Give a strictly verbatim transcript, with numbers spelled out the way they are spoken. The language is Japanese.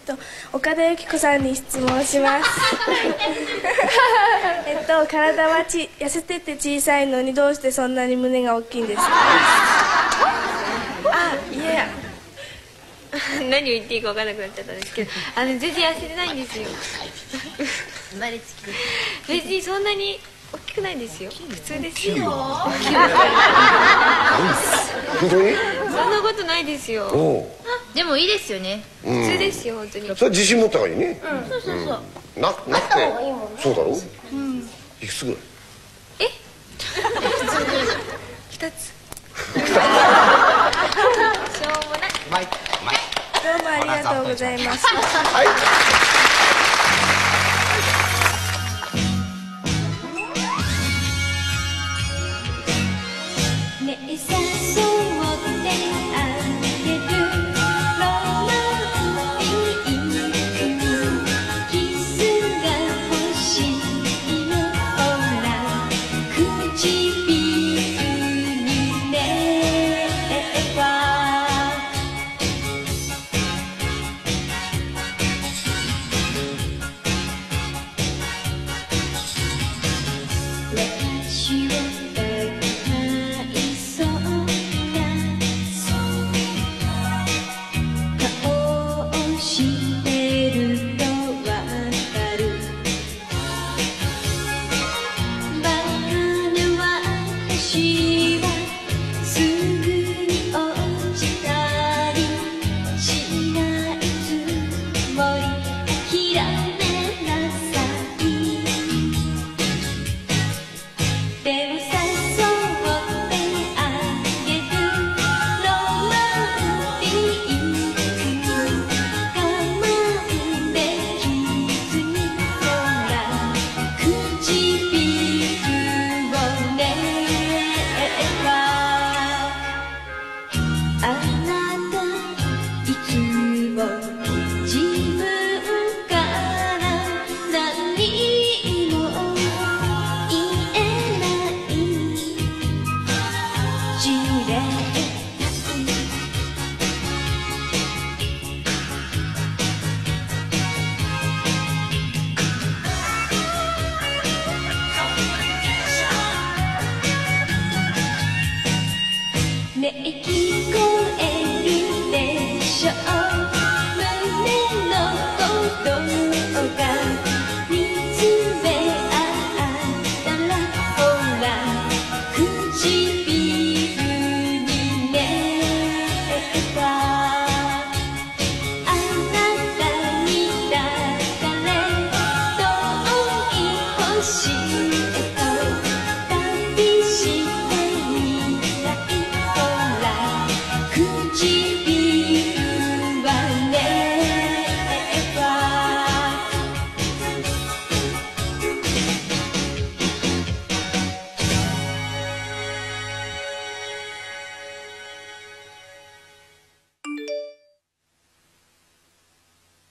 と岡田由紀子さんに質問しますえっと体はち痩せてて小さいのにどうしてそんなに胸が大きいんですか？ あ、いや何を言っていいか分からなくなっちゃったんですけど、あの全然痩せてないんですよ生まれつきで別にそんなに大きくないですよ、普通ですよ。 本当に？ そんなことないですよ。でもいいですよね、普通ですよ本当に。 それ自信持った方がいいね。 そうそうそう。 ななくてそうだろう。いくつぐらい？ え？二つ。しょうもない。 どうもありがとうございます。 はい。 ねえさ